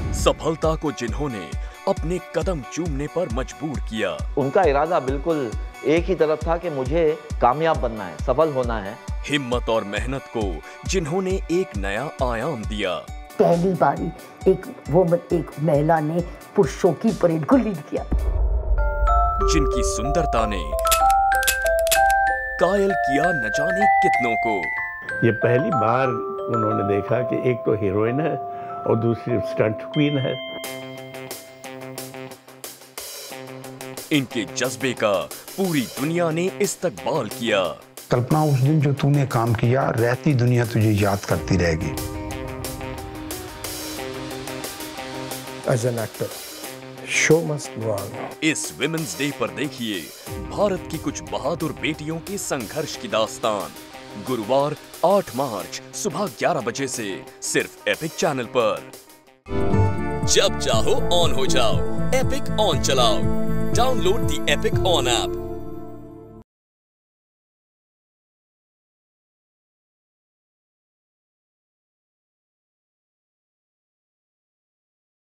सफलता को जिन्होंने अपने कदम चूमने पर मजबूर किया। उनका इरादा बिल्कुल एक ही तरफ था कि मुझे कामयाब बनना है, सफल होना है। हिम्मत और मेहनत को जिन्होंने एक नया आयाम दिया। पहली बारी एक महिला ने पुरुषों की परेड को लीड किया। जिनकी सुंदरता ने कायल किया न जाने कितनों को। ये पहली बार उन्होंने देखा कि एक तो हीरोइन है और दूसरी स्टंट क्वीन है। इनके जज्बे का पूरी दुनिया ने इस्तकबाल किया। कल्पना, उस दिन जो तूने काम किया, रहती दुनिया तुझे याद करती रहेगी। As an actor, show must go on. इस विमेंस डे पर देखिए भारत की कुछ बहादुर बेटियों के संघर्ष की दास्तान। गुरुवार 8 मार्च सुबह 11 बजे से सिर्फ एपिक चैनल पर। जब चाहो ऑन हो जाओ, एपिक ऑन चलाओ। Download the Epic On app